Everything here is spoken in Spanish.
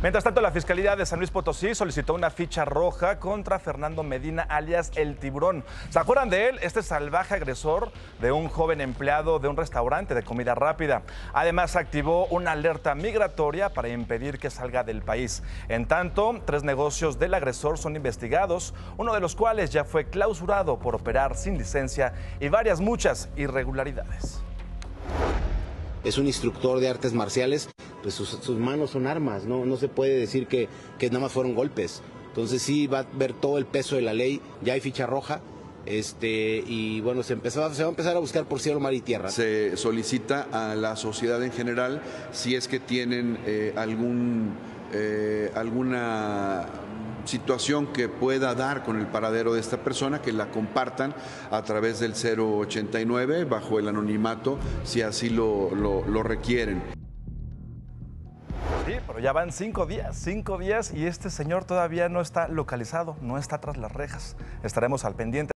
Mientras tanto, la Fiscalía de San Luis Potosí solicitó una ficha roja contra Fernando Medina, alias El Tiburón. ¿Se acuerdan de él? Este salvaje agresor de un joven empleado de un restaurante de comida rápida. Además, activó una alerta migratoria para impedir que salga del país. En tanto, 3 negocios del agresor son investigados, uno de los cuales ya fue clausurado por operar sin licencia y muchas irregularidades. Es un instructor de artes marciales, pues sus manos son armas, no se puede decir que nada más fueron golpes. Entonces sí va a ver todo el peso de la ley, ya hay ficha roja, y bueno, se va a empezar a buscar por cielo, mar y tierra. Se solicita a la sociedad en general, si es que tienen alguna situación que pueda dar con el paradero de esta persona, que la compartan a través del 089 bajo el anonimato, si así lo requieren. Sí, pero ya van 5 días y este señor todavía no está localizado, no está tras las rejas. Estaremos al pendiente.